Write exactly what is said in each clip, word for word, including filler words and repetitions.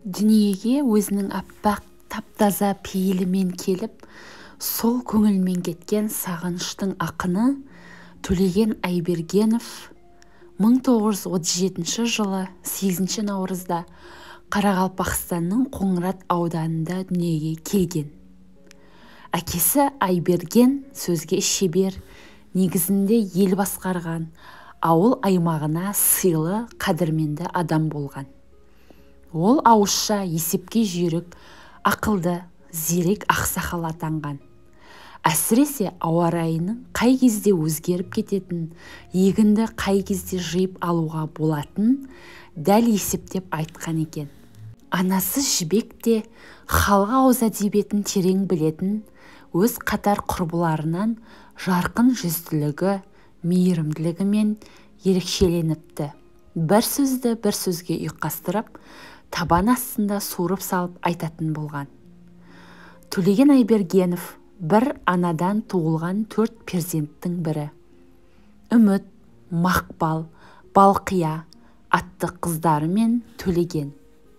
Дүниеге өзінің аппақ таптаза пейілімен келіп, сол көңілмен кеткен сағыныштың ақыны Төлеген Айбергенов мың тоғыз жүз отыз жетінші жылы сегізінші наурызда Қарақалпақстанның Қоңырат ауданында дүниеге келген. Әкесі Айберген сөзге шебер, негізінде ел басқарған, ауыл аймағына сыйлы, қадірменді адам болған. Ол ауызша есепке жүйрік, ақылды, зерек ақсақал атанған. Әсіресе ауа райының қай кезде өзгеріп кететін, егінді қай кезде жиып алуға болатын дәл есептеп айтқан екен. Анасы Жібек те халық ауыз әдебиетін терең білетін, өз қатар құрбыларынан жарқын жүзділігі, мейірімділігімен ерекшеленіпті. Бір сөзді бір сөзге ұйқастырып, табан астында суырып салып айтатын болған. Төлеген Айбергенов бір анадан туылған төрт перзенттің бірі. Үміт, Мақпал, Балқия атты қыздарымен Төлеген.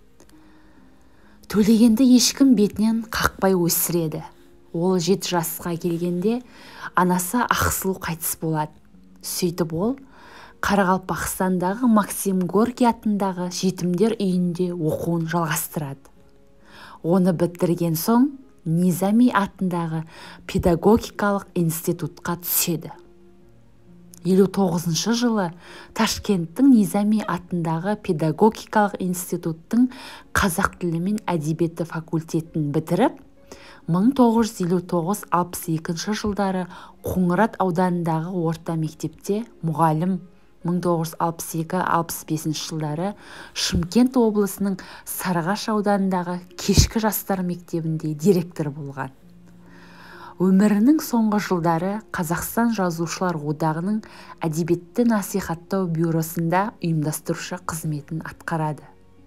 Төлегенді ешкім бетінен қақпай өсіреді. Ол жеті жасқа келгенде анасы Ақсұлу қайтыс болады. Сөйтіп ол Қарақалпақстандағы Максим Горький атындағы жетімдер үйінде оқуын жалғастырады. Оны бітірген соң Низами атындағы педагогикалық институтқа түседі. елу тоғызыншы жылы Ташкенттің Низами атындағы педагогикалық институттың қазақ тілі мен әдебиеті факультетін бітіріп, мың тоғыз жүз елу тоғыз алпыс екінші жылдары Қоңырат ауданындағы орта мектепте мұғалім, мың тоғыз жүз алпыс екі алпыс бесінші жылдары Шымкент облысының Сарыағаш ауданындағы кешкі жастар мектебінде директор болған. Өмірінің соңғы жылдары Қазақстан Жазушылар одағының әдебиетті насихаттау бюросында ұйымдастырушы қызметін атқарады.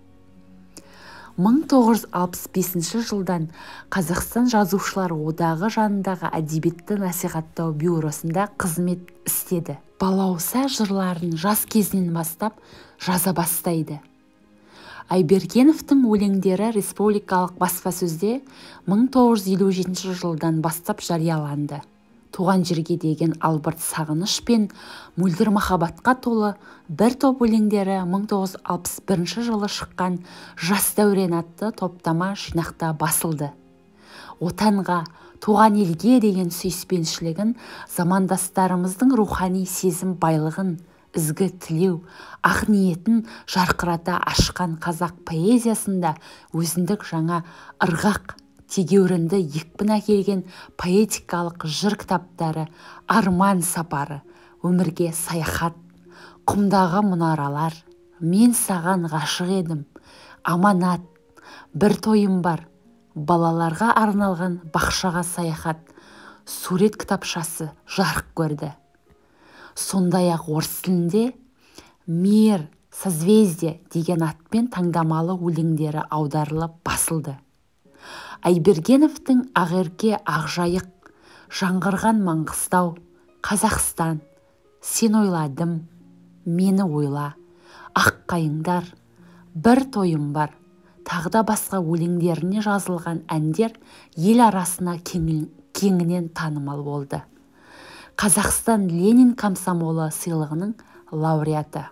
мың тоғыз жүз алпыс бесінші жылдан Қазақстан Жазушылар одағы жанындағы әдебиетті насихаттау бюросында қызмет істеді. Балауса жырларын жас кезінен бастап жаза бастайды. Айбергеновтың өлеңдері республикалық баспасөзде мың тоғыз жүз елу жетінші жылдан бастап жарияланды. Туған жерге деген албырт сағыныш пен мөлдір махаббатқа толы бір топ өлеңдері мың тоғыз жүз алпыс бірінші жылы шыққан «Жас дәурен» атты топтама жинақта басылды. Отанға, туған елге деген сүйіспеншілігін, замандастарымыздың рухани сезім байлығын, ізгі тілеу, ақ ниетін жарқырата ашқан қазақ поэзиясында өзіндік жаңа ырғақ, тегеурінді екпін әкелген поэтикалық жыр кітаптары «Арман сапары», «Өмірге саяхат», «Құмдағы мұнаралар», «Мен саған ғашық едім», «Аманат», «Бір тойым бар», балаларға арналған «Бақшаға саяхат», сурет кітапшасы жарық көрді. Сондай-ақ орыс тілінде «Мир, созвездие» деген атпен таңдамалы өлеңдері аударылып басылды. Айбергеновтың «Ақерке, Ақжайық», «Жаңғырған Маңғыстау», «Қазақстан», «Сен ойладым», «Мені ойла», «Ақ қайыңдар», «Бір тойым бар», тағда басқа өлеңдеріне жазылған әндер ел арасына кеңінен танымал болды. Қазақстан Ленин комсомолы сыйлығының лауреаты.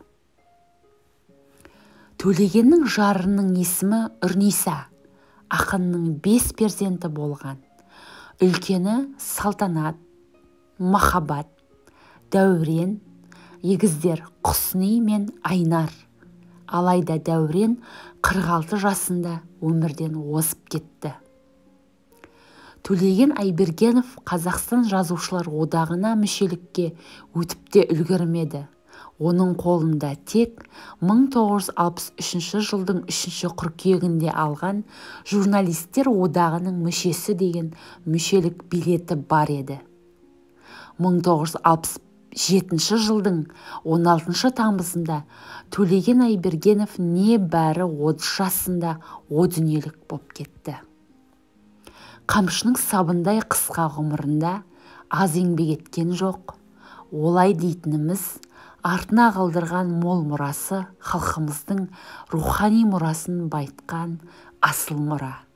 Төлегеннің жарының есімі Үрниса, ақынның бес перзенті болған. Үлкені Салтанат, Махаббат, Дәурен, егіздер Құсни мен Айнар. Алайда Дәурен қырық алты жасында өмірден озып кетті. Төлеген Айбергенов Қазақстан Жазушылар одағына мүшелікке өтіп те үлгермеді. Оның қолында тек мың тоғыз жүз алпыс үшінші жылдың үшінші қыркүйегінде алған журналистер одағының мүшесі деген мүшелік билеті бар еді. мың тоғыз жүз алпыс жетінші жылдың он алтыншы тамызында Төлеген Айбергенов небәрі отыз жасында о дүниелік боп кетті. Қамшының сабындай қысқа ғұмырында аз еңбек еткен жоқ. Олай дейтініміз артына қалдырған мол мұрасы халқымыздың рухани мұрасын байытқан асыл мұра.